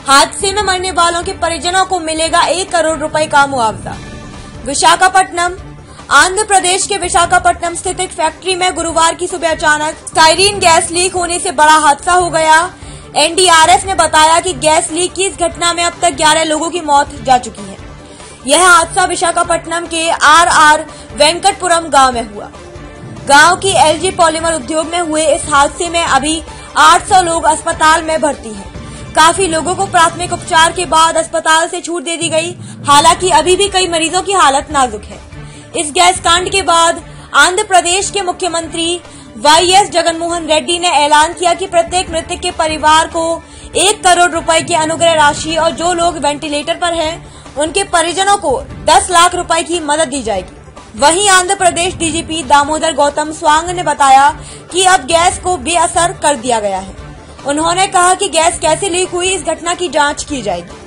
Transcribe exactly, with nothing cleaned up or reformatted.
हादसे में मरने वालों के परिजनों को मिलेगा एक करोड़ रुपए का मुआवजा। विशाखापट्टनम। आंध्र प्रदेश के विशाखापट्टनम स्थित एक फैक्ट्री में गुरुवार की सुबह अचानक स्टाइरीन गैस लीक होने से बड़ा हादसा हो गया। एन डी आर एफ ने बताया कि गैस लीक की इस घटना में अब तक ग्यारह लोगों की मौत जा चुकी है। यह हादसा विशाखापट्टनम के आर आर वेंकटपुरम गांव में हुआ। गांव की एल जी पॉलीमर उद्योग में हुए इस हादसे में अभी आठ सौ लोग अस्पताल में भर्ती हैं। काफी लोगों को प्राथमिक उपचार के बाद अस्पताल से छूट दे दी गई। हालांकि अभी भी कई मरीजों की हालत नाजुक है। इस गैस कांड के बाद आंध्र प्रदेश के मुख्यमंत्री वाई एस जगनमोहन रेड्डी ने ऐलान किया कि प्रत्येक मृतक के परिवार को एक करोड़ रुपए की अनुग्रह राशि और जो लोग वेंटिलेटर पर हैं, उनके परिजनों को दस लाख रुपए की मदद दी जाएगी। वहीं Andhra Pradesh D G P Damodar Gautam Sawang ने बताया कि अब गैस को बेअसर कर दिया गया है। उन्होंने कहा कि गैस कैसे लीक हुई, इस घटना की जांच की जाएगी।